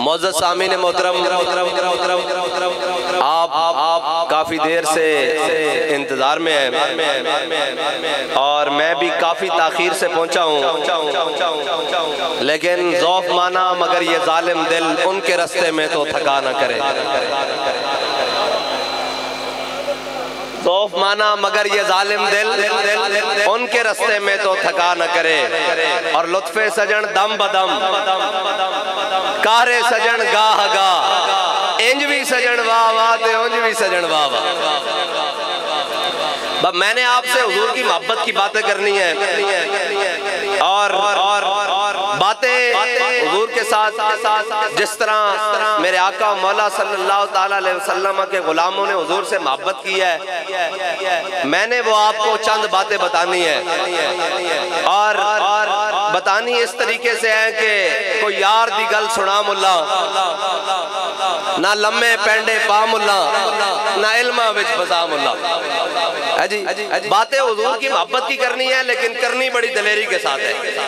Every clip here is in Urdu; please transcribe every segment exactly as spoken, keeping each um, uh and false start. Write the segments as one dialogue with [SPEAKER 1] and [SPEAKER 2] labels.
[SPEAKER 1] معزز سامعین محترم، آپ کافی دیر سے انتظار میں ہیں اور میں بھی کافی تاخیر سے پہنچا ہوں، لیکن ذوف مانا مگر یہ ظالم دل ان کے رستے میں تو تھکا نہ کرے۔ ذوف مانا مگر یہ ظالم دل ان کے رستے میں تو تھکا نہ کرے، اور لطف سجن دم بدم کارے سجن گاہ گاہ، انجوی سجن واہ واہ تے انجوی سجن واہ واہ۔ میں نے آپ سے حضور کی محبت کی باتیں کرنی ہے اور باتیں حضور کے ساتھ جس طرح میرے آقا مولا صلی اللہ تعالیٰ علیہ وسلم کے غلاموں نے حضور سے محبت کی ہے، میں نے وہ آپ کو چند باتیں بتانی ہے اور بتانی اس طریقے سے ہے کہ کوئی یار دی گل سنا ملا، نہ لمے پینڈے پا ملا، نہ علمہ وچ بزا ملا۔ جی باتیں حضور کی محبت کی کرنی ہے لیکن کرنی بڑی دلیری کے ساتھ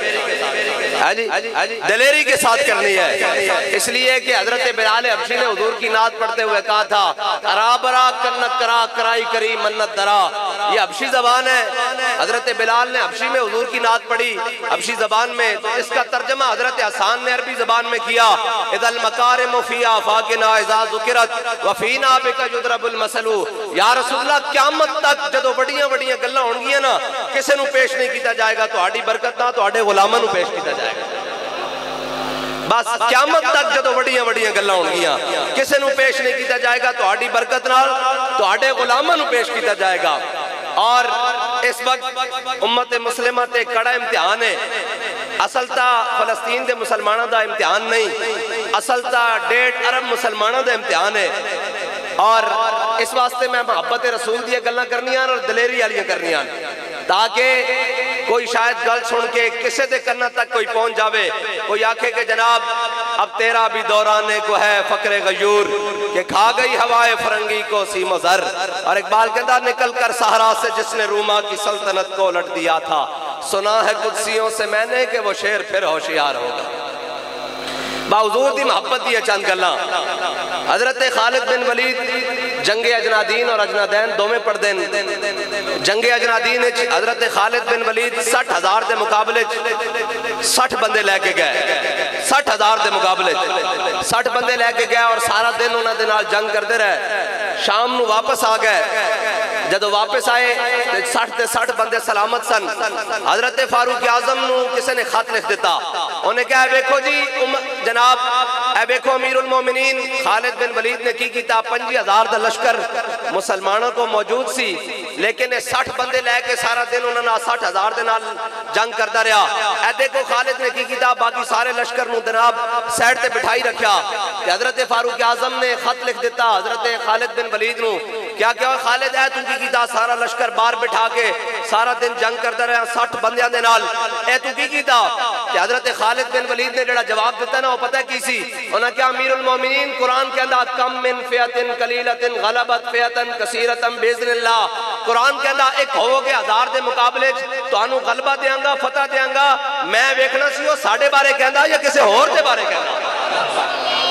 [SPEAKER 1] ہے، جی دلیری کے ساتھ کرنی ہے، اس لیے کہ حضرت بلال حبشی نے حضور کی نعت پڑھتے ہوئے کہا تھا ارا برا کنک کرا کرائی کری منت درا۔ یہ حبشی زبان ہے، حضرت بلال نے حبشی میں حضور کی نعت پڑھی حبشی زبان میں، تو اس کا ترجمہ حضرت حسان نے عربی زبان میں کیا اذا المکارم فی آفاقنا اذا ذکرت وفینا بک یضرب المثل۔ یا رسول اللہ قیامت تک جدو بڑیاں بڑیاں گلاں ہون گیاں نا کسے نو پیش نہیں کیتا جائے گا، تہاڈی برکت نہ تہاڈے غلاماں نو پیش کیتا جائے گا۔ بس قیامت تک جدو بڑیاں بڑیاں گلاں ہون گیاں کسے نو پیش نہیں کیتا جائے گا، تہاڈی برکت نال تہاڈے غلاماں نو پیش کیتا جائے گا۔ اور اس وقت امت مسلمہ تے کڑا امتحان ہے، اصل تا فلسطین دے مسلمانوں دا امتحان نہیں، اصل تا ڈیڑھ ارب مسلمانوں دا امتحان ہے، اور اس واسطے میں محبت رسول دیا گلنا کرنیاں اور دلیری علیہ کرنیاں تاکہ کوئی شاید گل سن کے کسے دے کرنا تک کوئی پہنچ جاوے، کوئی آکھے کہ جناب اب تیرا بھی دورانے کو ہے فقر غیور کہ کھا گئی ہوائے فرنگی کو سیم و زر۔ اور اقبال کہتا نکل کر صحرا سے جس نے روما کی سلطنت کو الٹ دیا تھا، سنا ہے قدسیوں سے میں نے کہ وہ شیر پھر ہوشیار ہوگا۔ باحضور دی محبت دی چند گلاں، حضرت خالد بن ولید جنگ اجنادین اور اجنادین دو میں پڑھ دین، جنگ اجنادین حضرت خالد بن ولید سٹھ ہزار دے مقابلے سٹھ بندے لے کے گئے، سٹھ ہزار دے مقابلے سٹھ بندے لے کے گئے اور سارا دن انہاں دے نال جنگ کردے رہے، شام نو واپس آ گئے، جدو واپس آئے سٹھ دے سٹھ بندے سلامت سن، حضرت فاروق اعظم نو کسے نے خط لکھ دیتا، انہیں کہا اے بیکھو جی جناب اے بیکھو امیر المومنین خالد بن ولید نے کی کیتا پنجی ہزار دا لشکر مسلمانوں کو موجود سی، لیکن سٹھ بندے لے کے سارا دن انہوں نے سٹھ ہزار دے نال جنگ کردہ رہا۔ اے دیکھو خالد نے کی کیتا باقی سارے لشکر نو جناب سیڈ تے بٹھائی رکھیا، کہ حضرت فاروق اعظم نے خط لکھ دیتا حضرت خالد بن ولید نو، کیا کیا خالد ہے تو کی کیتا سارا لشکر بار بٹھا کے سارا دن جنگ کردہ رہا سٹھ بندیاں دے نال، اے تو کی کیتا؟ کہ حضرت خالد بن ولید نے جڑا جواب دیتا نا وہ پتہ کی سی، انہاں کیا امیر المومنین قرآن کے اندر کم من فیعتن قلیلتن غلبت فیعتن کثیرتن بیذن اللہ، قرآن کے اندر ایک ہو گے ہزار دے مقابلے تو انہوں غلبہ دیاں گا فتح دیاں گا، میں ویکھنا سی وہ ساڑھے بارے کہندا یا کسے اور دے بارے کہندا۔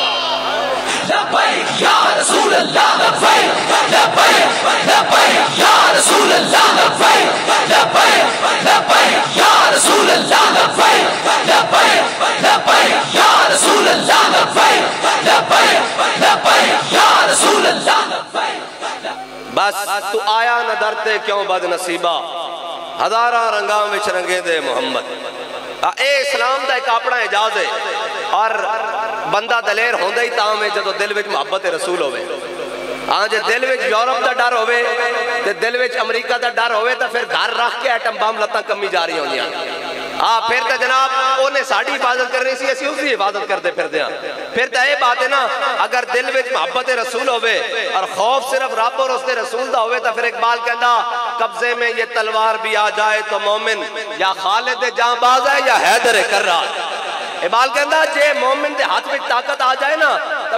[SPEAKER 2] لبیک یا رسول اللہ لبیک لبیک لبیک یا رسول اللہ لبیک لبیک لبیک یا رسول اللہ لبیک لبیک لبیک یا رسول اللہ لبیک لبیک لبیک یا رسول اللہ لبیک۔
[SPEAKER 1] بس تو آیا نہ درتے کیوں بد نصیبہ، ہزارہ رنگاں وچ رنگے دے محمد۔ اے اسلام دا ایک اپنا اعجاز ہے، اور بندہ دلیر ہوندہ ہی تاں میں جدو دل وچ محبت رسول ہوئے، ہاں جے دل وچ یورپ دا ڈر ہوئے تے دل وچ امریکہ دا ڈر ہوئے تا پھر گھر رکھ کے ایٹم بام لتاں کمی جا رہی ہوندیاں، ہاں پھر تا جناب انہیں ساڑھی حفاظت کرنی سی اسی اس کی حفاظت کرتے پھر دیاں، پھر تا یہ بات ہے نا اگر دل وچ محبت رسول ہوئے اور خوف صرف رب اور اس نے رسول دا ہوئے تا پھر اقبال کہندا قبضے میں یہ تلوار بھی آ جائے تو مومن یا خالد جاں باز ہے یا حیدر کرار۔ اقبال کہندا جے مومن دے ہاتھ میں طاقت آ جائے نا تو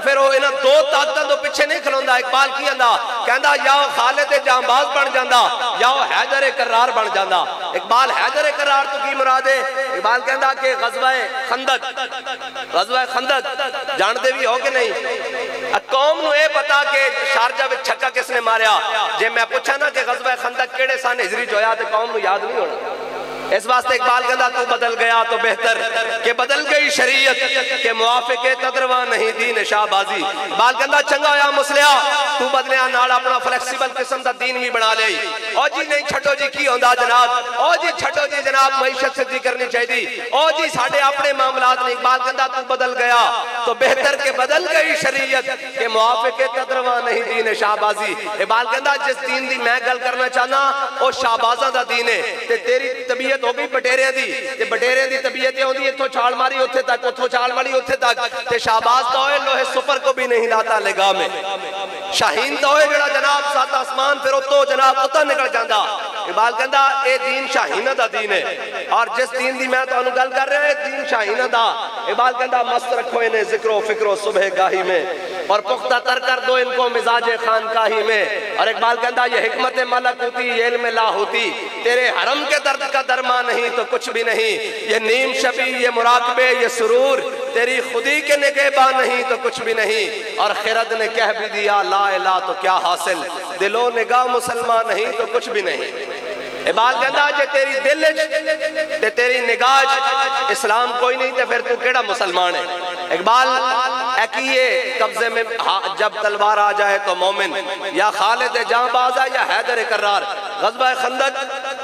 [SPEAKER 1] پھر وہ انہاں دو طاقتاں تو پیچھے نہیں کھلوندا. اقبال کی آندا کہندا یا وہ خالد جانباز بن جاندا یا وہ حیدر کرار بن جاندا. اقبال حیدر کرار تو کی مراد ہے؟ اقبال کہندا کہ غزوہ خندق غزوہ خندق جاندے بھی ہو کہ نہیں؟ قوم نو اے پتا کہ شارجہ وچ چھکا کس نے ماریا. جے میں پوچھا نا کہ غزوہ خندق کیڑے سن ہجری جو ہویا تے قوم نو یاد نہیں ہونا. اس واسطے اقبال کہندا تو بدل گیا تو بہتر کہ بدل گئی شریعت کہ موافق تدرواں نہیں دین شاہ بازی. اقبال کہندا چنگا ہویا مسلیا تو بدلیا نال اپنا فلیکسیبل قسم دا دین بھی بنا لئی. او جی نہیں چھٹو جی کی ہوندا جناب, او جی چھٹو جی جناب معیشت سے کرنی چاہیے, او جی ساڈے اپنے معاملات نہیں. اقبال کہندا تو بدل گیا تو بہتر کہ بدل گئی شریعت کہ موافق تدرواں نہیں دین شاہ بازی. اقبال کہندا جس دین دی میں گل کرنا چاہنا او شاہبازاں دا دین ہے تے تیری طبیعت ہو گئی بٹیرے دی تے بٹیرے دی طبیعت ہوندی اتھوں چھال ماری اتھے تک اتھوں چھال ماری اتھے تک تے شاہباز تو ہوئے لوہے سپر کو بھی نہیں لاتا لگا میں. شاہین تو ہوئے جڑا جناب سات آسمان پھر اتو جناب اتھا نکل جاندہ. اقبال کہندا اے دین شاہینہ دا دین ہے اور جس دین دی میں تو انہوں گل کر رہے ہیں دین شاہینہ دا. اقبال کہندا مست رکھو انہیں ذکر و فکر و صبح گاہی میں اور پختہ تر کر دو ان کو مزاج خانقاہی میں. اور اقبال کہندا یہ حکمت ملکوتی یہ علم لاہوتی تیرے حرم کے درد کا درما نہیں تو کچھ بھی نہیں. یہ نیم شبی یہ مراقبے یہ سرور تیری خودی کے نگہباں نہیں تو کچھ بھی نہیں. اور خرد نے کہہ بھی دیا لا الہ تو کیا حاصل دل و نگاہ مسلمان نہیں تو کچھ بھی نہیں. اقبال کہندا جے تیری دل تے تیری نگاہ اسلام کوئی نہیں تے پھر تو کیڑا مسلمان ہے. اقبال ایکیے قبضے میں جب تلوار آ جائے تو مومن یا خالد جاں بازا یا حیدر کرار. غزوہ خندق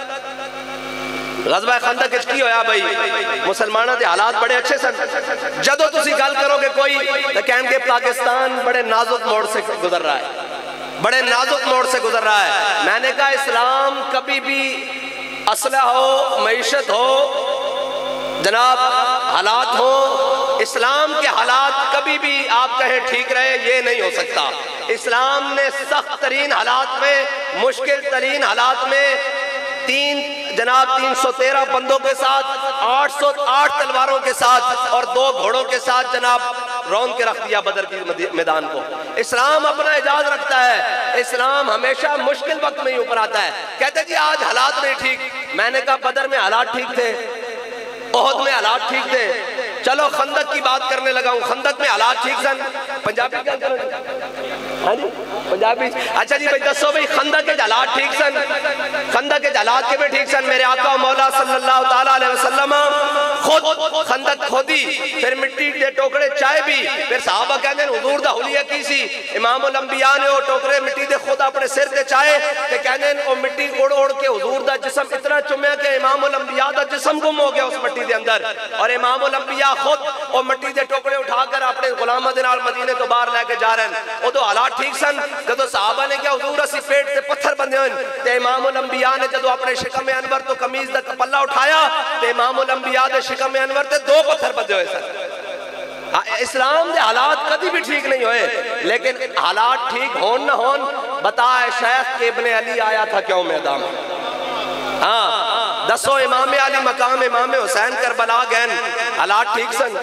[SPEAKER 1] غزوہ خندق اچ کی ہویا بھائی مسلمانہ دے حالات بڑے اچھے سن. جدو تسی گل کرو کہ کوئی تو کہیں گے پاکستان بڑے نازک موڑ سے گزر رہا ہے بڑے نازک موڑ سے گزر رہا ہے. میں نے کہا اسلام کبھی بھی اسلحہ ہو معیشت ہو جناب حالات ہو اسلام کے حالات کبھی بھی آپ کہیں ٹھیک رہے یہ نہیں ہو سکتا. اسلام نے سخت ترین حالات میں مشکل ترین حالات میں تین جناب تین سو تیرہ بندوں کے ساتھ آٹھ سو آٹھ تلواروں کے ساتھ اور دو گھوڑوں کے ساتھ جناب رون کے رکھ دیا بدر کی میدان کو. اسلام اپنا اعجاز رکھتا ہے. اسلام ہمیشہ مشکل وقت میں ہی اوپر آتا ہے. کہتے جی آج حالات نہیں ٹھیک. میں نے کہا بدر میں حالات ٹھیک تھے احد میں حالات ٹھیک تھے. چلو خندق کی بات کرنے لگا ہوں. خندق میں حالات ٹھیک سن. پنجابی کیا کرو ہاں جی پنجابی اچھا جی بھائی دسو بھائی خندق کے حالات ٹھیک سن. خندق کے حالات کے بھی ٹھیک سن. میرے آقا مولا صلی اللہ تعالیٰ علیہ وسلم خود خندق کھودی پھر مٹی کے ٹوکرے چائے بھی پھر صحابہ کہنے حضور دا حلیہ کی سی. امام الانبیاء نے وہ ٹوکرے مٹی دے خود اپنے سر تے چائے کہ کہنے وہ مٹی اڑ اڑ کے حضور دا جسم اتنا چمیا کہ امام الانبیاء دا جسم گم ہو گیا اس مٹی دے اندر. اور امام الانبیاء خود وہ مٹی دے ٹوکرے اٹھا کر اپنے غلامہ دے نال مدینے تو باہر لے کے جا رہے ہیں. وہ تو حالات ٹھیک سن. جدو صحابہ نے کیا حضور اسی پیٹ سے پتھر بندے ہوئے تے امام الانبیاء نے جدو اپنے شکم انور تو قمیض دا پلہ اٹھایا تے امام الانبیاء دے شکم انور تے دو پتھر بندے ہوئے سن. اسلام دے حالات کدی بھی ٹھیک نہیں ہوئے لیکن حالات ٹھیک ہون نہ ہون بتائے شیخ کے ابن علی آیا تھا کیوں میدان میں. ہاں دسو امام علی مقام امام حسین کربلا گئن حالات ٹھیک سن.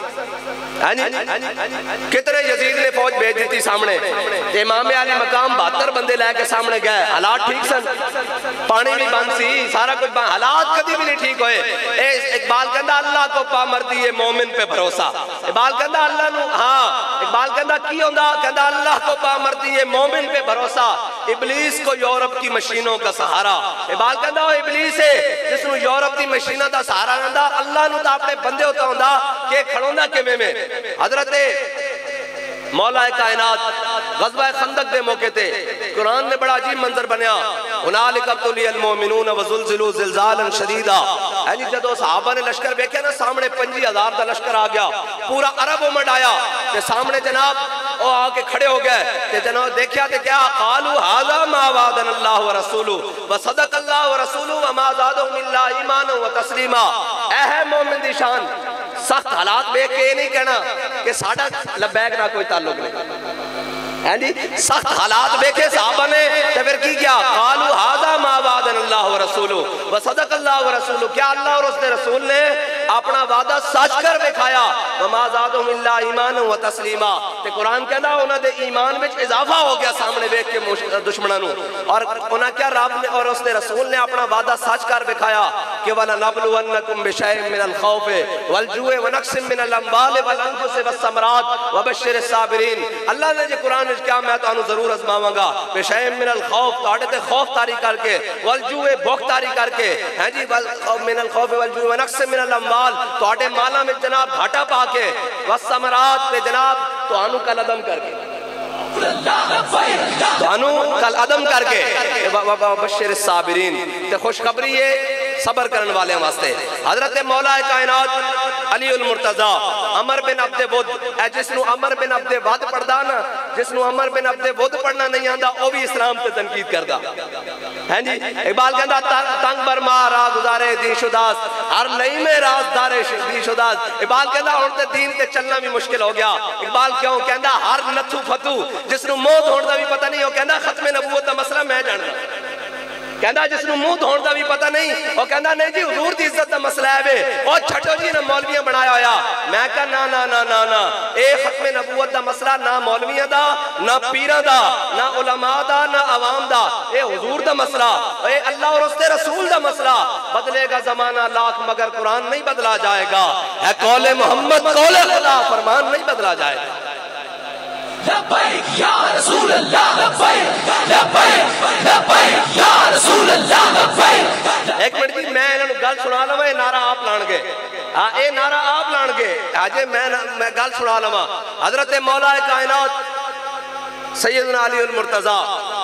[SPEAKER 1] کتنے یزید نے فوج بھیج دیتی سامنے امام علی مقام بہتر بندے لے کے سامنے گئے. حالات ٹھیک سن. پانی بھی بند سی سارا کچھ بند. حالات کبھی بھی نہیں ٹھیک ہوئے. اقبال کہندا اللہ کو پا مردی ہے مومن پہ بھروسہ. اقبال کہندا اللہ نو ہاں اقبال کہندا کی ہوندا کہندا اللہ کو پا مردی ہے مومن پہ بھروسہ ابلیس کو یورپ کی مشینوں کا سہارا. اقبال کہندا وہ ابلیس ہے جس نو یورپ دی مشینوں دا سہارا رہندا. اللہ نو تا اپنے بندے ہوتا ہوندا کہ کھڑوندا کیویں میں. حضرت مولا کائنات غزوہ خندق دے موقع تے قرآن نے بڑا عجیب منظر بنیا. ہنالک ابتلی المومنون وزلزلوا زلزالا شدیدا. یعنی جدو صحابہ نے لشکر دیکھا نا سامنے پنجی ہزار دا لشکر آ گیا پورا عرب امت آیا تے سامنے جناب وہ آ کے کھڑے ہو گئے تے جناب دیکھیا تے کیا قالوا ھذا ما وعدنا اللہ ورسولہ وصدق اللہ ورسولہ وما زادهم الا ایمانا وتسلیما. اے ہے مومن دی شان سخت حالات بے کے نہیں کہنا کہ ساڑھا لبیک نہ کوئی تعلق نہیں. سخت حالات بے کے صحابہ نے پھر کی کیا قالوا ھذا ما وعدنا اللہ ورسولہ وصدق اللہ ورسولہ. کیا اللہ اور اس نے رسول نے اپنا وعدہ سچ کر دکھایا وما زادہم الا ایمانا و تسلیما تے قرآن کہندا انہاں دے ایمان وچ اضافہ ہو گیا سامنے ویکھ کے دشمناں نو اور انہاں کیا رب نے اور اس نے رسول نے اپنا وعدہ سچ کر دکھایا کہ وَلَنَبْلُوَنَّكُمْ بِشَيْءٍ مِّنَ الْخَوْفِ وَالْجُوعِ وَنَقْصٍ مِّنَ الْأَمْوَالِ وَالْأَنفُسِ وَالثَّمَرَاتِ وَبَشِّرِ الصَّابِرِينَ اللہ نے جی قرآن وچ کیا میں تانوں ضرور آزماواں گا بِشَيْءٍ مِّنَ الْخَوْفِ تہاڈے تے خوف طاری کر کے وَالْجُوعِ بھوک طاری کر کے ہیں جی مِّنَ الْخَوْفِ وَالْجُوعِ وَنَقْصٍ مِّنَ الْأَمْوَالِ تہاڈے مالاں وچ جناب گھاٹا پا کے وَالثَّمَرَاتِ تے جناب تانوں کل عدم کر کے تانوں کل عدم کر کے وَبَشِّرِ الصَّابِرِينَ تے خوشخبری ہے صبر کرنے والے واسطے حضرت مولا کائنات علی المرتضی عمر بن عبد ود اے جس نو عمر بن عبد ود پڑھدا نا جس نو عمر بن عبد ود پڑھنا نہیں آندا او بھی اسلام تے تنقید کردا ہیں جی اقبال کہندا تنگ برما راہ گزارے دین شداس ہر لئی میں رازدار دین شداس اقبال کہندا ہن تے دین تے چلنا بھی مشکل ہو گیا اقبال کیوں کہندا ہر نتھو فتو جس نو موت ہون دا بھی پتہ نہیں ہو کہندا ختم نبوت دا مسئلہ میں جاننا کہندا جس نو منہ دھون دا بھی پتہ نہیں وہ کہندا نہیں جی حضور دی عزت دا مسئلہ ہے وے او چھٹو جی نے مولویاں بنایا ہویا میں کہا نا نا نا نا نا اے ختم نبوت دا مسئلہ نہ مولویاں دا نہ پیراں دا نہ علماء دا نہ عوام دا اے حضور دا مسئلہ اے اللہ اور اس دے رسول دا مسئلہ بدلے گا زمانہ لاکھ مگر قرآن نہیں بدلا جائے گا اے قول محمد قول خدا فرمان نہیں بدلا جائے گا
[SPEAKER 2] لبیک یا رسول اللہ لبیک لبیک لبیک یا رسول اللہ لبیک
[SPEAKER 1] ایک منٹ جی میں انہوں نے گل سنا لما یہ نعرہ آپ لان گے اے نعرہ آپ لان گے آجے میں گل سنا لما حضرت مولا کائنات سیدنا علی المرتضی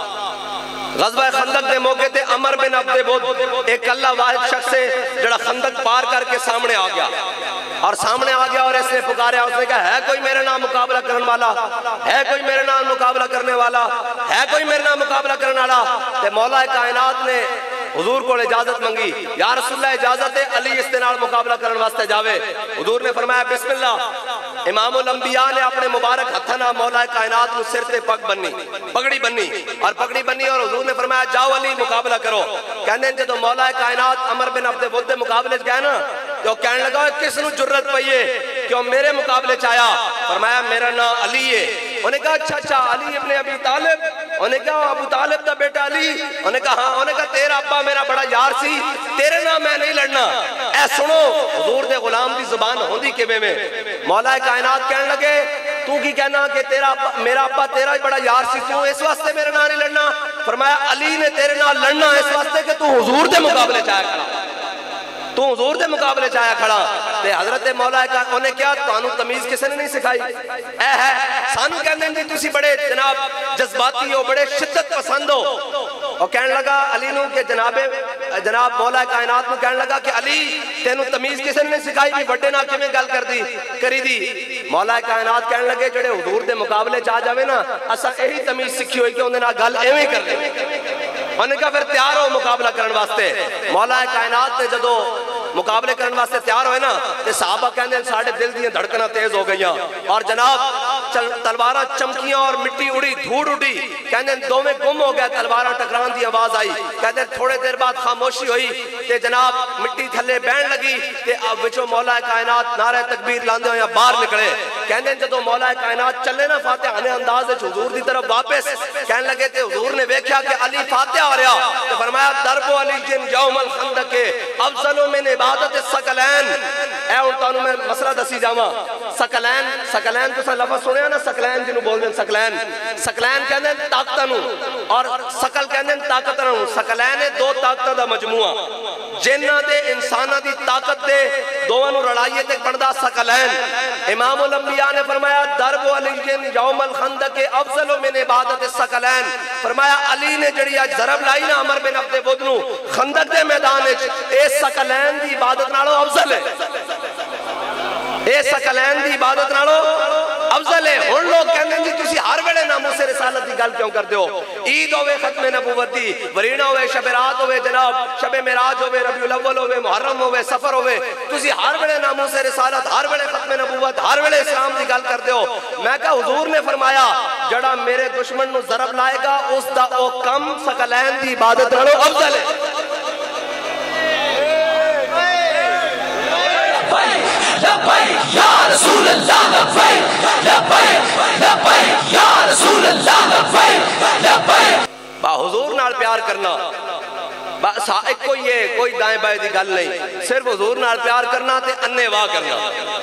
[SPEAKER 1] غزوہ خندق دے موقع تے عمر بن عبد ود ایک اللہ واحد شخص سے جڑا خندق پار کر کے سامنے آ گیا اور سامنے آ گیا اور اس نے پکاریا اس نے کہا ہے کوئی میرے نام مقابلہ کرنے والا ہے کوئی میرے نام مقابلہ کرنے والا ہے کوئی میرے نام مقابلہ کرنے والا تے مولا کائنات نے حضور کو اجازت منگی یا رسول اللہ اجازت ہے علی اس نال مقابلہ کرنے واسطے جاوے حضور نے فرمایا بسم اللہ امام الانبیاء نے اپنے مبارک ہتھنا مولا کائنات کو سر تے پگ بننی پگڑی بننی اور پگڑی بننی اور حضور نے فرمایا جاؤ علی مقابلہ کرو کہنے جدو مولا کائنات عمر بن عبد ود مقابلے گئے نا تو کہنے لگا کس نو جرت پئیے کیوں میرے مقابلے چایا فرمایا میرا نام علی ہے انہیں کہا اچھا اچھا علی ابن ابی طالب انہیں کہا ابو طالب دا بیٹا علی انہیں کہا ہاں انہیں کہا تیرا ابا میرا بڑا یار سی تیرے نام میں نہیں لڑنا اے سنو حضور دے غلام دی زبان ہوندی کے میں مولا کائنات کہنے لگے تو کی کہنا کہ تیرا میرا ابا تیرا بڑا یار سی تو اس واسطے میرے نام نہیں لڑنا فرمایا علی نے تیرے نام لڑنا اس واسطے کہ تو حضور دے مقابلے چاہے کھڑا تو حضور دے مقابلے چاہیا کھڑا تے حضرت مولا کا انہیں کیا تانوں تمیز کسے نے نہیں سکھائی اے ہے سانو کہنے جی تسی بڑے جناب جذباتی ہو بڑے شدت پسند ہو اور کہنے لگا علی نو کہ جناب جناب مولا کائنات نو کہنے لگا کہ علی تینوں تمیز کسے نے نہیں سکھائی بھی بڑے نہ کیویں گل کر دی کری دی مولا کائنات کہنے لگے جڑے حضور دے مقابلے چاہ جاوے نا اسا یہی تمیز سکھی ہوئی کہ انہاں نال گل ایویں کر لے انہیں کہا پھر تیار ہو مقابلہ کرنے واسطے مولا کائنات نے جدو مقابلے کرنے واسطے تیار ہوئے نا تے صحابہ کہنے ہیں ساڑھے دل دیاں دھڑکنا تیز ہو گئیاں اور جناب تلوارہ چمکیاں اور مٹی اڑی دھوڑ اڑی کہنے ہیں دو میں گم ہو گیا تلوارہ ٹکران دی آواز آئی کہنے ہیں تھوڑے دیر بعد خاموشی ہوئی تے جناب مٹی تھلے بین لگی تے اب وچو مولا کائنات نعرہ تکبیر لاندے ہوئے باہر نکلے کہنے ہیں جدو مولا کائنات چلے نا فاتحہ آنے انداز حضور دی طرف واپس کہنے لگے تے حضور نے ویکھیا کہ علی فاتحہ آ رہا تو فرمایا درب علی جن یوم الخندق افضل من عبادت سکلین اے انتانوں میں مسئلہ دسی جاواں سکلین سکلین تو سا لفظ سنیا نا سکلین جنہوں بول دیں سکلین سکلین کہنے ہیں طاقتنوں اور سکل کہنے ہیں طاقتنوں سکلین ہے دو طاقتہ دا مجموعہ جنہ دے انسانہ دی طاقت دے دوانو رڑائیے تک بڑھدا سکلین امام الانبیاء نے فرمایا درب علی جن یوم الخندق افضل من عبادت سکلین فرمایا علی نے جڑی آج ضرب لائی نا عمر بن عبد ود نو خندق دے میدان اے سکلین دی عبادت نالو افضل ہے اے سکلین دی عبادت نالو افضل ہے ہن لوگ کہنے ہیں جی تسی ہر ویلے ناموس رسالت دی گل کیوں کر دیو عید ہوئے ختم نبوت دی ورینا ہوئے شب رات ہوئے جناب شب معراج ہوئے ربیع الاول ہوئے محرم ہوئے سفر ہوئے تسی ہر ویلے ناموس رسالت ہر ویلے ختم نبوت ہر ویلے اسلام دی گل کر دیو میں کہا حضور نے فرمایا جڑا میرے دشمن نو ضرب لائے گا اس دا او کم سکلین دی عبادت نالو افضل ہے
[SPEAKER 2] لبیک یا رسول اللہ لبیک لبیک لبیک یا رسول اللہ لبیک لبیک.
[SPEAKER 1] با حضور نال پیار کرنا بس ایک کوئی یہ کوئی دائیں بائیں دی گل نہیں، صرف حضور نال پیار کرنا تے انے واہ کرنا.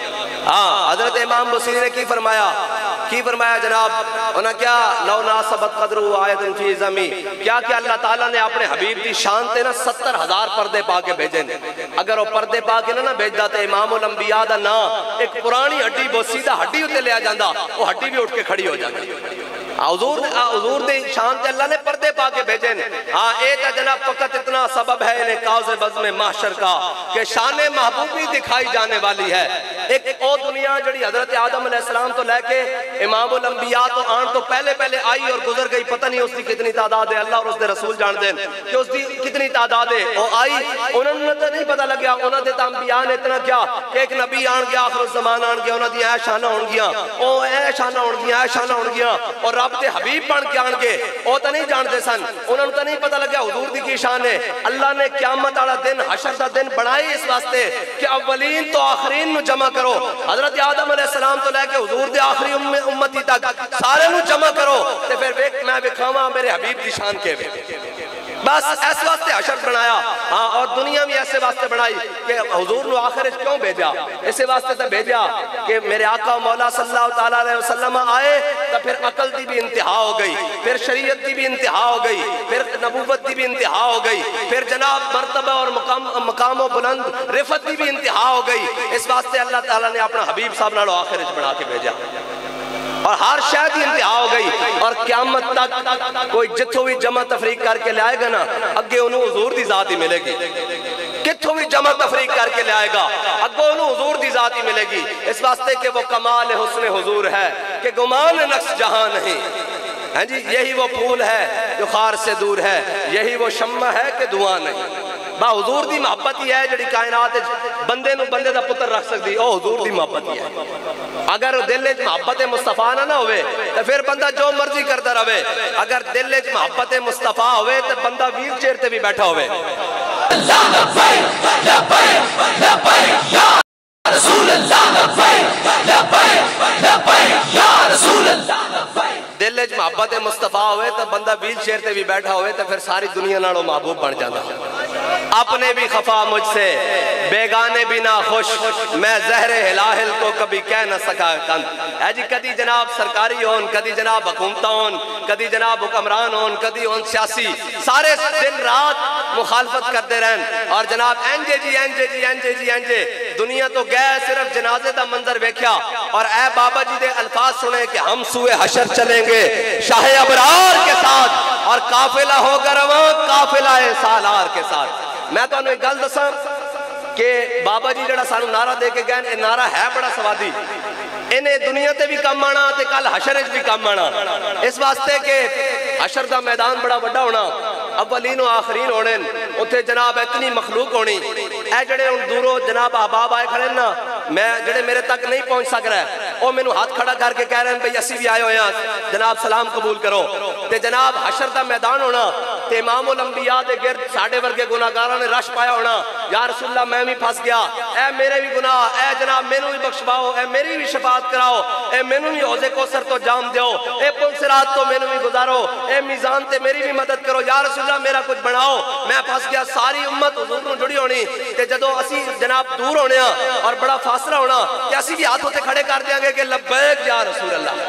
[SPEAKER 1] ہاں حضرت امام بصیری نے کی فرمایا کی فرمایا جناب انہاں کیا لو ناسبت قدر آیت فی زمین، کیا کہ اللہ تعالیٰ نے اپنے حبیب دی شان تے نا ستر ہزار پردے پا کے بھیجے نے. اگر وہ پردے پا کے نہ بھیجدا تے امام الانبیاء دا نا ایک پرانی ہڈی بوسی دا ہڈی اتے لیا جاندا، وہ ہڈی بھی اٹھ کے کھڑی ہو جاندی. حضور حضور دے شان تے اللہ نے پردے پا کے بھیجے نے. ہاں اے تا جناب فقط اتنا سبب ہے انہیں کاؤز بزم محشر کا کہ شان محبوبی دکھائی جانے والی ہے. ایک او دنیا جڑی حضرت آدم علیہ السلام تو لے کے امام الانبیاء تو آن تو پہلے پہلے آئی اور گزر گئی، پتہ نہیں اس کی کتنی تعداد ہے، اللہ اور اس دے رسول جان دیں کہ اس دی کتنی تعداد ہے. وہ آئی انہوں نے تو نہیں پتہ لگیا، انہوں نے انبیاء نے اتنا کیا کہ ایک نبی آن گیا آخر الزمان آن گیا، انہوں نے اے شانہ ہون گیا او اے شانہ ہون گیا اے شانہ ہون گیا اور رب تے حبیب بن کے آن گے. وہ تو نہیں جانتے سن، انہوں نے تو نہیں پتہ لگیا حضور دی کی شان ہے. اللہ نے قیامت والا دن حشر دا دن بنائی اس واسطے کہ اولین تو آخرین نو جمع کرو. حضرت آدم علیہ السلام تو لے کے حضور دے آخری امتی تک سارے نو جمع کرو تے پھر میں بکھاواں میرے حبیب دی شان کے بھی. بس ایسے واسطے حشر بنایا. ہاں اور دنیا بھی ایسے واسطے بنائی کہ حضور نو آخر کیوں بھیجا؟ اسے واسطے تو بھیجا کہ میرے آقا مولا صلی اللہ تعالیٰ علیہ وسلم آئے تو پھر عقل دی بھی انتہا ہو گئی، پھر شریعت دی بھی انتہا ہو گئی، پھر نبوت دی بھی انتہا ہو گئی، پھر جناب مرتبہ اور مقام مقام و بلند رفت دی بھی انتہا ہو گئی. اس واسطے اللہ تعالیٰ نے اپنا حبیب صاحب نالو آخر بنا کے بھیجا اور ہر شاید ہی انتہا ہو گئی. اور قیامت تک کوئی جتھو بھی جمع تفریق کر کے لے آئے گا نا اگے انہوں حضور دی ذات ہی ملے گی. کتھو بھی جمع تفریق کر کے لے آئے گا اگے انہوں حضور دی ذات ہی ملے گی. اس واسطے کہ وہ کمال حسن حضور ہے کہ گمان نقص جہاں نہیں. ہاں جی یہی وہ پھول ہے جو خار سے دور ہے، یہی وہ شمع ہے کہ دعا نہیں. با حضور دی محبت ہی ہے جڑی کائنات بندے نو بندے دا پتر رکھ سکتی، او حضور دی محبت ہی ہے. اگر دل وچ محبت مصطفیٰ نہ نہ ہوئے تو پھر بندہ جو مرضی کرتا رہے. اگر دل وچ محبت مصطفیٰ ہوئے تو بندہ ویل چیئر تے بھی بیٹھا ہوئے.
[SPEAKER 2] اللہ لبیک لبیک لبیک یا رسول اللہ لبیک لبیک لبیک یا رسول اللہ لبیک.
[SPEAKER 1] دل وچ محبت مصطفیٰ ہوئے تو بندہ ویل چیئر تے بھی بیٹھا ہوئے تو پھر ساری دنیا نالوں محبوب بن جاتا. اپنے بھی خفا مجھ سے بیگانے بھی نہ خوش، میں زہر ہلاہل کو کبھی کہہ نہ سکا کند. اے جی کدی جناب سرکاری ہون، کدی جناب حکومتہ ہون، کدی جناب حکمران ہون، کدی ہون سیاسی، سارے دن رات مخالفت کرتے رہن اور جناب اینجے جی اینجے جی اینجے جی اینجے. دنیا تو گئے صرف جنازے دا منظر ویکھیا اور اے بابا جی دے الفاظ سنے کہ ہم سوئے حشر چلیں گے شاہ ابرار کے ساتھ اور قافلہ ہو کر رواں قافلہ سالار کے ساتھ. میں تو انہوں ایک گل دساں کہ بابا جی جڑا سانو نعرہ دے کے گئے، یہ نعرہ ہے بڑا سوادی، انہیں دنیا تے بھی کام آنا تے کل حشر بھی کام آنا. اس واسطے کہ حشر دا میدان بڑا بڑا ہونا، اولین و آخرین ہونے، اتھے جناب اتنی مخلوق ہونی. اے جڑے ان دوروں جناب احباب آئے کھڑے نا، میں جڑے میرے تک نہیں پہنچ سک رہا ہے وہ میں نو ہاتھ کھڑا کر کے کہہ رہے ہیں بھئی اسی بھی آئے ہوئے ہیں جناب سلام قبول کرو. تے جناب حشر دا میدان ہونا تے امام الانبیاء دے گرد ساڑھے ورگے گناہگاراں نے رش پایا ہونا. یا رسول اللہ میں بھی پھنس گیا، اے میرے بھی گناہ، اے جناب میں نو بھی بخشواؤ، اے میری بھی شفاعت کراؤ، اے میں نو بھی حوض کوثر تو جام دیو، اے پل صراط تو میں نو بھی گزارو، اے میزان تے میری بھی مدد کرو. یا رسول اللہ میرا کچھ بناؤ. میں پھنس گیا. ساری امت حضور نو جڑی ہونی تے جدو اسی جناب دور ہونے اور بڑا فاصلہ ہونا کہ اسی بھی ہاتھ ہوتے کھڑے کر دیں گے کہ لبیک یا رسول اللہ،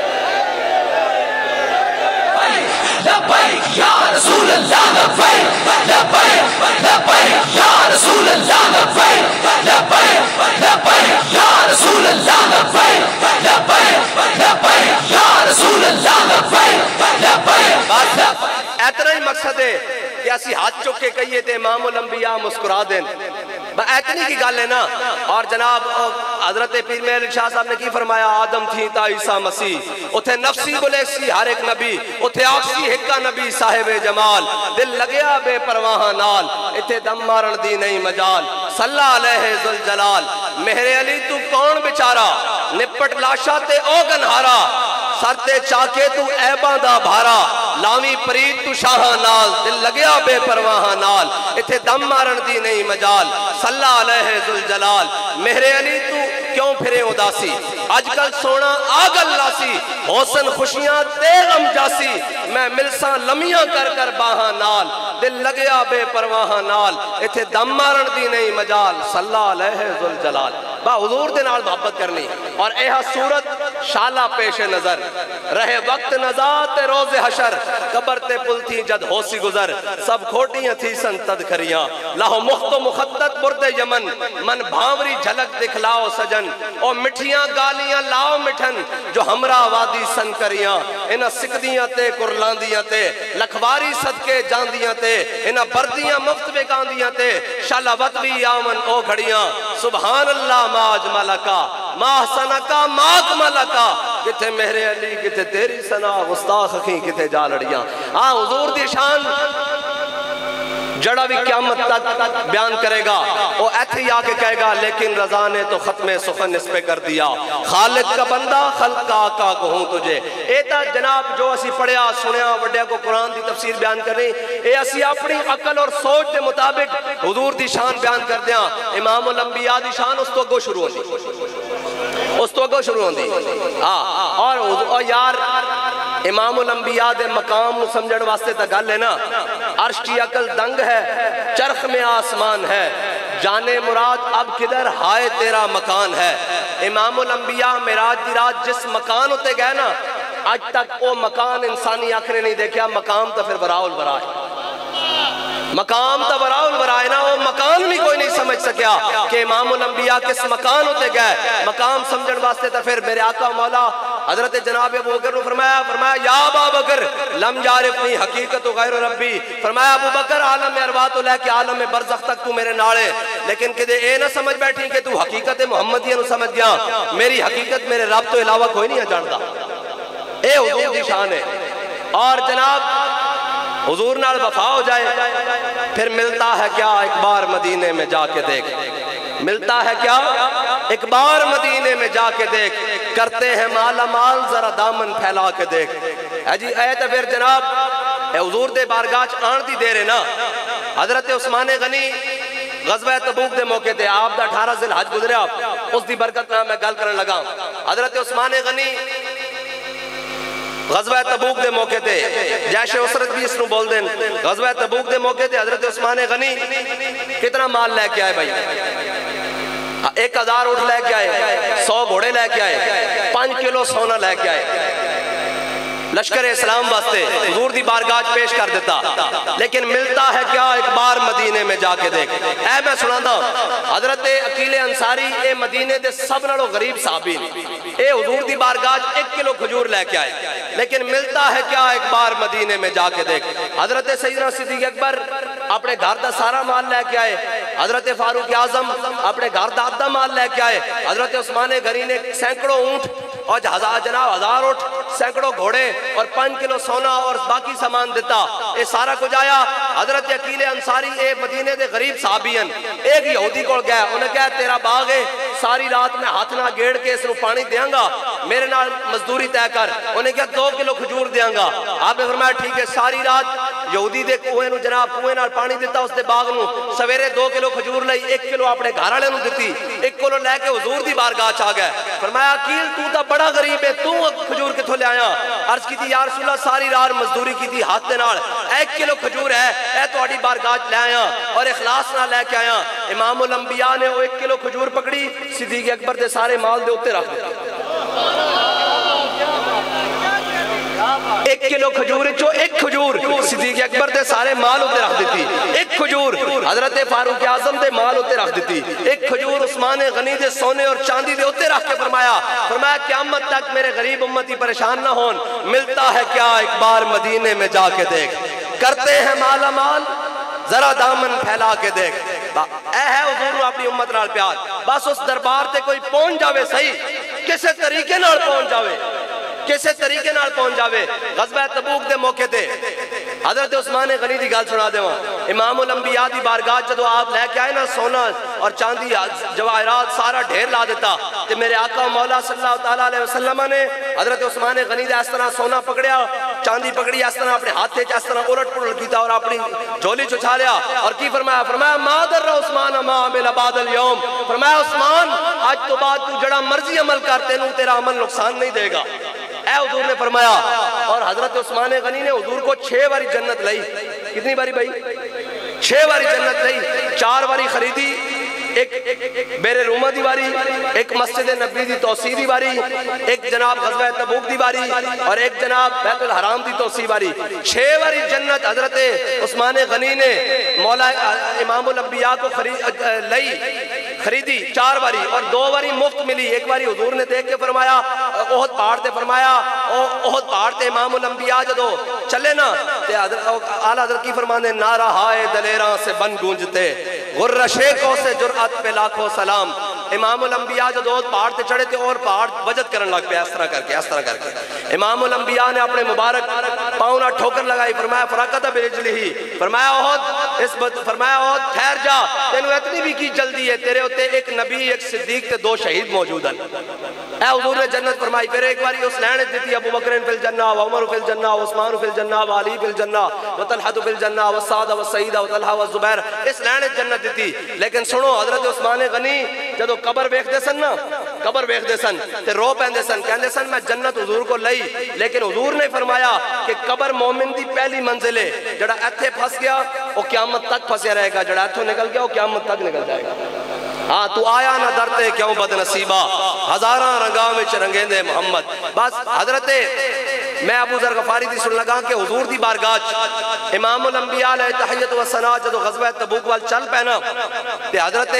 [SPEAKER 2] لبیک یا رسول اللہ لبیک لبیک لبیک یا رسول اللہ لبیک لبیک لبیک یا رسول اللہ لبیک لبیک لبیک یا رسول اللہ لبیک لبیک.
[SPEAKER 1] بس اتنا ہی مقصد ہے کہ اسی ہاتھ چک کے کہیے تے امام الانبیاء مسکرا دیں. اتنی کی گل ہے نا. اور جناب حضرت پیر مہر شاہ صاحب نے کی فرمایا، آدم تھی تا عیسیٰ مسیح، اتھے نفسی بولے سی ہر ایک نبی، اتھے آکسی ہکا نبی صاحب جمال، دل لگیا بے پرواہ نال، اتھے دم مارن دی نہیں مجال، صلی علیہ ذوالجلال. مہر علی تو کون بچارا، نپٹ لاشا تے او گنہارا، سر تے چاکے تو عیباں دا بھارا، ਲਾਵੀਂ ਪ੍ਰੀਤ ਤੂੰ ਸ਼ਾਹਾਂ ਨਾਲ ਦਿਲ ਲੱਗਿਆ ਬੇਪਰਵਾਹਾਂ ਨਾਲ ਇੱਥੇ ਦਮ ਮਾਰਨ ਦੀ ਨਹੀਂ ਮਜਾਲ ਸੱਲਾ ਅਲੈਹ ਜ਼ੁਲ ਜਲਾਲ ਮੇਰੇ ਅਲੀ ਤੂੰ ਕਿਉਂ ਫਿਰੇ ਉਦਾਸੀ ਅੱਜ ਕੱਲ ਸੋਣਾ ਆ ਗੱਲਾਸੀ ਹੁਸਨ ਖੁਸ਼ੀਆਂ ਤੇ ਗਮ ਜਾਸੀ ਮੈਂ ਮਿਲਸਾਂ ਲਮੀਆਂ ਕਰ ਕਰ ਬਾਹਾਂ ਨਾਲ ਦਿਲ ਲੱਗਿਆ ਬੇਪਰਵਾਹਾਂ ਨਾਲ ਇੱਥੇ ਦਮ ਮਾਰਨ ਦੀ ਨਹੀਂ ਮਜਾਲ ਸੱਲਾ ਅਲੈਹ ਜ਼ੁਲ ਜਲਾਲ با حضور دے نال محبت کرنی اور ایہا صورت شالا پیش نظر رہے وقت نزات روز حشر قبر تے پل تھی جد ہو سی گزر سب کھوٹیاں تھی سن تد کھریاں لاہو مخت و مخطط برد یمن من بھاوری جھلک دکھلاؤ سجن او مٹھیاں گالیاں لاؤ مٹھن جو ہمراہ وادی سن کریاں انہا سکدیاں تے کرلاندیاں تے لکھواری صدقے جاندیاں تے انہا بردیاں مفت بکاندیاں تے شالا وطوی آمن او گھڑیاں سبحان اللہ ماج ملکا ماہ سنکا ماک ملکا کتے مہر علی کتے تیری سنا گستاخ کی کتے جالڑیاں ہاں حضور دی شان جڑا بھی قیامت تک بیان کرے گا وہ ایتھی آکے کہے گا لیکن رضا نے تو ختم سخن اس پہ کر دیا خالق کا بندہ خلق کا آقا کو ہوں تجھے ایتا جناب جو اسی پڑھیا سنیا وڈیا کو قرآن دی تفسیر بیان کرنی اے اسی اپنی عقل اور سوچ دے مطابق حضور دی شان بیان کر دیا امام الانبیاء دی شان اس تو گو شروع ہوندی اس تو گو شروع ہوندی اور یار امام الانبیاء دے مقام سمجھن واسطے تا گل ہے نا عرش کی عقل دنگ ہے چرخ میں آسمان ہے جانے مراد اب کدھر ہائے تیرا مکان ہے امام الانبیاء معراج دی رات جس مکان ہوتے گئے نا آج تک وہ مکان انسانی آنکھ نے نہیں دیکھا مقام تا پھر براء البراء مقام تا براء البراء نا وہ مکان بھی کوئی نہیں سمجھ سکیا کہ امام الانبیاء کس مکان ہوتے گئے مقام سمجھن واسطے تا پھر میرے آقا مولا حضرت جناب ابو بکر نے فرمایا فرمایا یا ابا بکر لم یعرفنی حقیقت غیر ربی فرمایا ابو بکر عالم ارواح تو لے کے عالم برزخ تک تو میرے ناڑے لیکن کدے اے نہ سمجھ بیٹھی کہ تو حقیقت محمدیہ نو سمجھ گیا میری حقیقت میرے رب تو علاوہ کوئی نہیں جانتا اے حضور دی شان ہے اور جناب حضور نال وفا ہو جائے پھر ملتا ہے کیا ایک بار مدینے میں جا کے دیکھ ملتا ہے کیا ایک بار مدینے میں جا کے دیکھ کرتے ہیں مالا مال ذرا دامن پھیلا کے دیکھ اے جی اے تو پھر جناب اے حضور دے بارگاہ آن دی دے رہے نا حضرت عثمان غنی غزوہ تبوک دے موقع تے آپ دا اٹھارہ ذی الحج گزریا اس دی برکت نہ میں گل کرنے لگا حضرت عثمان غنی غزوہ تبوک دے موقع تے جیش اسرت بھی اس نو بول دیں غزوہ تبوک دے موقع تے حضرت عثمان غنی کتنا مال لے کے آئے بھائی ایک ہزار اٹھ لے کے آئے سو گھوڑے لے کے آئے پانچ کلو سونا لے کے آئے لشکر اسلام واسطے حضور دی بارگاہ پیش کر دیتا لیکن ملتا ہے کیا ایک بار مدینے میں جا کے دیکھ اے میں سناتا حضرت عقیل انصاری اے مدینے دے سب نالوں غریب صحابی اے حضور دی بارگاہ ایک کلو کھجور لے کے آئے لیکن ملتا ہے کیا ایک بار مدینے میں جا کے دیکھ حضرت سیدنا صدیق اکبر اپنے گھر دا سارا مال لے کے آئے حضرت فاروق اعظم اپنے گھر دا آدھا مال لے کے آئے حضرت عثمان غنی نے سینکڑوں اونٹ اور جناب ہزار اٹھ سینکڑوں گھوڑے اور پانچ کلو سونا اور باقی سامان دیتا اے سارا کچھ آیا حضرت عقیل انصاری اے مدینے دے غریب صحابین ایک یہودی کو گیا انہیں کہا تیرا باغ ہے ساری رات میں ہاتھ نہ گیڑ کے اس نو پانی دیاں گا میرے نال مزدوری طے کر انہیں کہا دو کلو کھجور دیاں گا آپ نے فرمایا ٹھیک ہے ساری رات یہودی دے کوئے نو جناب کوئے نال پانی دیتا اس دے باغ نو سویرے دو کلو کھجور لئی ایک کلو اپنے گھر والے نو دیتی ایک کلو لے کے حضور دی بارگاہ چا گئے فرمایا عقیل تو تا بڑا غریب ہے تو کھجور کتھوں لے آیا عرض کی تھی یا رسول اللہ ساری رات مزدوری کی تھی ہاتھ دے نال ایک کلو کھجور ہے اے تہاڈی بارگاہ لے آیا اور اخلاص نال لے کے آیا امام الانبیاء نے وہ ایک کلو کھجور پکڑی صدیق اکبر دے سارے مال دے اوتے رکھ دیا ایک کلو کھجور چو ایک کھجور صدیق اکبر دے سارے مال ہوتے رکھ دیتی ایک کھجور حضرت فاروق اعظم دے مال ہوتے رکھ دیتی ایک کھجور عثمان غنی دے سونے اور چاندی دے ہوتے رکھ کے فرمایا فرمایا قیامت تک میرے غریب امتی پریشان نہ ہون ملتا ہے کیا ایک بار مدینے میں جا کے دیکھ کرتے ہیں مالا مال ذرا دامن پھیلا کے دیکھ اے ہے حضور اپنی امت نال پیار بس اس دربار تے کوئی پہنچ جاوے صحیح کسے طریقے نال پہنچ جاوے کسے طریقے نال پہنچ جاوے غزوہ تبوک دے موقع تے حضرت عثمان غنی دی گل سنا دیواں امام الانبیاء دی بارگاہ جدو آپ لے کے آئے نا سونا اور چاندی جواہرات سارا ڈھیر لا دیتا تے میرے آقا مولا صلی اللہ علیہ وسلم نے حضرت عثمان غنی دے اس طرح سونا پکڑیا چاندی پکڑی اس طرح اپنے ہاتھ سے اس طرح الٹ پلٹ کیتا اور اپنی جھولی چھچا لیا اور کی فرمایا فرمایا ما در عثمان ما عمل بعد اليوم فرمایا عثمان آج تو بعد تو جڑا مرضی عمل کرتے نو تیرا عمل نقصان نہیں دے گا اے حضور نے فرمایا اور حضرت عثمان غنی نے حضور کو چھ باری جنت لئی کتنی باری بھائی چھ باری جنت لئی چار باری خریدی ایک بیر رومہ دی باری ایک مسجد نبی دی توسیع دی باری ایک جناب غزوہ تبوک دی باری اور ایک جناب بیت الحرام دی توسیع باری چھ باری جنت حضرت عثمان غنی نے مولا امام الانبیاء کو لئی خریدی چار باری اور دو باری مفت ملی ایک باری حضور نے دیکھ کے فرمایا احد پہاڑ تے فرمایا احد پہاڑ تے امام الانبیاء جدو چلے نا اعلیٰ حضرت کی فرمانے نعرہ ہائے دلیراں سے بن گونجتے غر شیخوں سے جرعت پہ لاکھوں سلام امام الانبیاء جدو احد پہاڑ تے چڑھے تھے اور پہاڑ وجد کرن لگ پہ اس طرح کر کے اس طرح کر کے امام الانبیاء نے اپنے مبارک پاؤں ٹھوکر لگائی فرمایا فرقت برجلہ فرمایا احد اس فرمایا احد ٹھہر جا تینوں اتنی بھی کی جلدی ہے تیرے ہوتے ایک نبی ایک صدیق تے دو شہید موجود ہیں اے حضور نے جنت فرمائی پھر ایک باری اس لعنت دیتی ابو بکر فی الجنہ و عمر فی الجنہ و عثمان فی الجنہ و علی فی الجنہ و طلحہ فی الجنہ و سعد و سعید و طلحہ و زبیر اس لعنت جنت دیتی لیکن سنو حضرت عثمان غنی جدو قبر بیخ دے سن نا قبر بیخ دے سن تے رو پہن سن کہندے سن میں جنت حضور کو لئی لیکن حضور نے فرمایا کہ قبر مومن دی پہلی منزل ہے جڑا ایتھے پھس گیا وہ قیامت تک پھسیا رہے گا جڑا ایتھوں نکل گیا وہ قیامت تک نکل جائے گا ہاں تو آیا نہ درتے کیوں بد نصیبہ ہزاراں رنگاں وچ رنگیں دے محمد بس حضرت میں ابو ذر غفاری دی سن لگا کہ حضور دی بارگاہ امام الانبیاء علیہ تحیت و ثنا جدو غزوہ تبوک وال چل پینا تے حضرت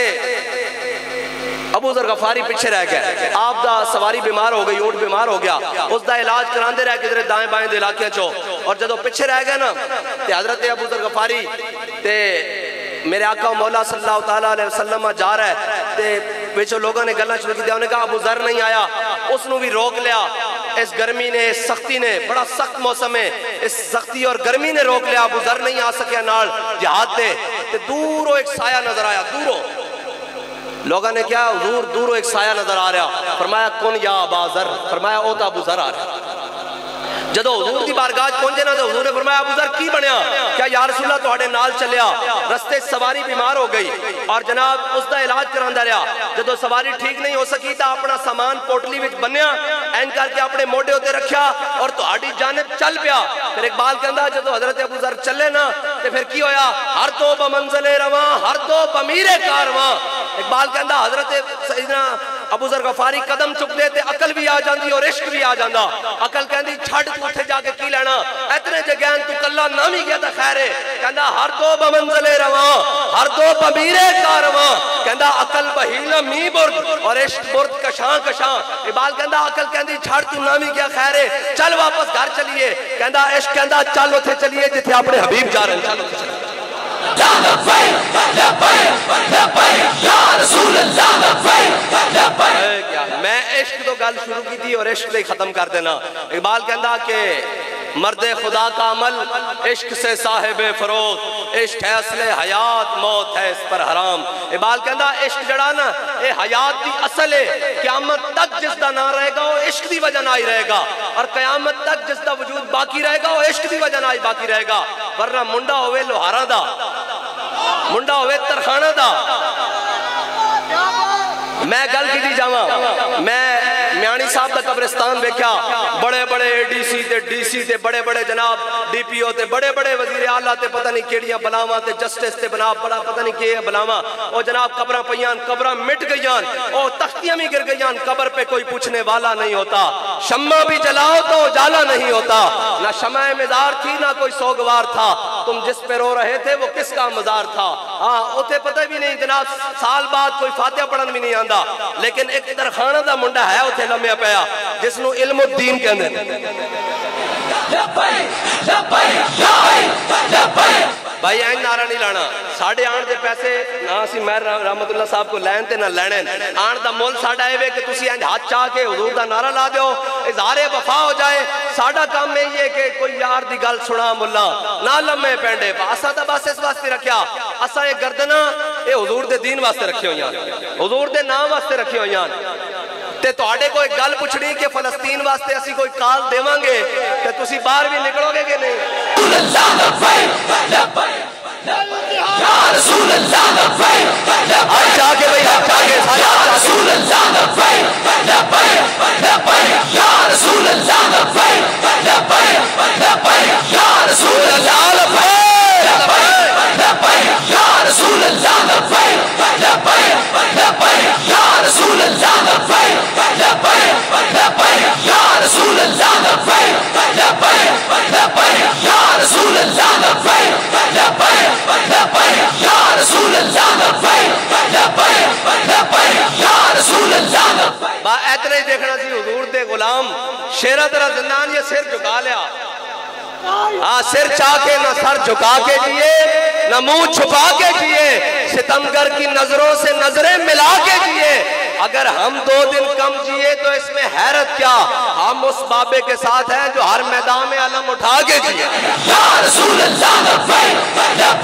[SPEAKER 1] ابو ذر غفاری پیچھے رہ گئے آپ دا سواری بیمار ہو گئی اونٹ بیمار ہو گیا اس دا علاج کراندے رہ کدھر دائیں بائیں دے علاقے چو اور جدو پیچھے رہ گئے نا تے حضرت ابو ذر غفاری تے میرے آقا و مولا صلی اللہ تعالیٰ علیہ وسلم جا رہا ہے تے پیچھو لوگوں نے گلنا شروع کی دیا انہوں نے کہا ابو ذر نہیں آیا اس نو بھی روک لیا اس گرمی نے اس سختی نے بڑا سخت موسم ہے اس سختی اور گرمی نے روک لیا ابو ذر نہیں آ سکیا نال جہاد دے تے دوروں ایک سایہ نظر آیا دوروں لوگوں نے کیا حضور دوروں ایک سایہ نظر آ رہا فرمایا کن یا ابا ذر فرمایا او تا ابو ذر آ رہا جدو حضور دی بارگاہ پہنچے نا تو حضور نے فرمایا ابو ذر کی بنیا کیا یا رسول اللہ تہاڈے نال چلیا رستے سواری بیمار ہو گئی اور جناب اس دا علاج کراندا رہیا جدو سواری ٹھیک نہیں ہو سکی تا اپنا سامان پوٹلی وچ بنیا این کر کے اپنے موڈے ہوتے رکھیا اور تہاڈی جانب چل پیا پھر اقبال کہندا جدو حضرت ابو ذر چلے نا تے پھر کی ہویا ہر تو بمنزل رواں ہر تو بمیر کارواں اقبال کہندا حضرت سیدنا ابو ذر غفاری قدم چک دے تے عقل بھی آ جاندی اور عشق بھی آ جاندا عقل کہندی چھڑ تو اتھے جا کے کی لینا اتنے جگہن تو کلا نامی گیا تا خیر ہے کہندا ہر دو بمنزل رواں ہر دو بمیر کارواں کہندا عقل بہیلا می برد اور عشق برد کشاں کشاں اقبال کہندا عقل کہندی چھڑ تو نامی گیا خیر ہے چل واپس گھر چلیے کہندا عشق کہندا چل اتھے چلیے جتھے اپنے حبیب جا رہے ہیں چل اتھے چلیے
[SPEAKER 2] یا لبیک لبیک لبیک یا رسول اللہ لبیک لبیک
[SPEAKER 1] میں عشق تو گل شروع کی تھی اور عشق لے ختم کر دینا اقبال کہندا کہ مرد خدا کا عمل عشق سے صاحب فروغ عشق ہے اصل حیات موت ہے اس پر حرام اقبال کہندا عشق جڑا نا اے حیات دی اصل ہے قیامت تک جس دا نہ رہے گا وہ عشق دی وجہ نہ ہی رہے گا اور قیامت تک جس دا وجود باقی رہے گا وہ عشق دی وجہ نہ ہی باقی رہے گا ورنہ منڈا ہوئے لوہارا دا منڈا ہوئے ترخانہ دا میں گل کی دی جاواں میں میانی صاحب دا قبرستان بیکھیا بڑے بڑے اے ڈی سی تے ڈی سی تے بڑے بڑے جناب ڈی پی او تے بڑے بڑے وزیر اعلیٰ تے پتہ نہیں کیڑیاں بلاواں تے جسٹس تے بنا بڑا پتہ نہیں کیے بلاواں او جناب قبراں پیان قبراں مٹ گئیان او تختیاں بھی گر گئیان قبر پہ کوئی پوچھنے والا نہیں ہوتا شمع بھی جلاؤ تو اجالا نہیں ہوتا نہ شمع مزار تھی نہ کوئی سوگوار تھا تم جس پہ رو رہے تھے وہ کس کا مزار تھا ہاں اوتے پتہ بھی نہیں جناب سال بعد کوئی فاتحہ پڑھن بھی نہیں آندا لیکن ایک درخانہ دا منڈا ہے اوتے لمحہ پیا جس نو علم الدین کہندے بھائی این نعرہ نہیں لانا ساڑھے آن دے پیسے نہ سی مہر رحمت اللہ صاحب کو لین تے نہ لینن آن دا مول ساڑھا ہے کہ تسی این ہاتھ چاہ کے حضور دا نعرہ لا دیو اظہار وفا ہو جائے ساڑھا کام میں یہ کہ کوئی یار دی گل سنا ملا نہ لمحے پینڈے اسا تا بس اس واسطے رکھیا اسا یہ گردنا اے حضور دے دین واسطے رکھے ہوئیاں حضور دے نام واسطے رکھے ہوئیاں تے تواڈے کوئی گل پوچھنی کہ فلسطین واسطے اسی کوئی کال دیواں گے تے تسی باہر بھی نکلو گے کہ نہیں؟
[SPEAKER 2] یا رسول اللہ لبیک
[SPEAKER 1] ہاتھ چاہ کے بھئی ہاتھ چاہ کے سارے ہاتھ چاہ
[SPEAKER 2] رسول اللہ لبیک لبیک لبیک یا رسول اللہ لبیک لبیک لبیک یا رسول اللہ لبیک لبیک یا رسول اللہ لبیک لبیک لبیک یا رسول اللہ لبیک لبیک لبیک یا رسول اللہ لبیک لبیک لبیک یا رسول اللہ لبیک لبیک لبیک یا رسول اللہ لبیک لبیک لبیک یا رسول اللہ لبیک.
[SPEAKER 1] با اتنا ہی دیکھنا سی حضور دے غلام شیرہ ترہ زندان یہ سر جھکا لیا. ہاں سر چاہ کے نہ سر جھکا کے جیے نہ منہ چھپا کے جیے, ستمگر کی نظروں سے نظریں ملا کے جیے. اگر ہم دو دن کم جیے تو اس میں حیرت کیا, ہم اس بابے کے ساتھ ہیں جو ہر میدان میں علم اٹھا کے جیے.
[SPEAKER 2] یا رسول اللہ لبیک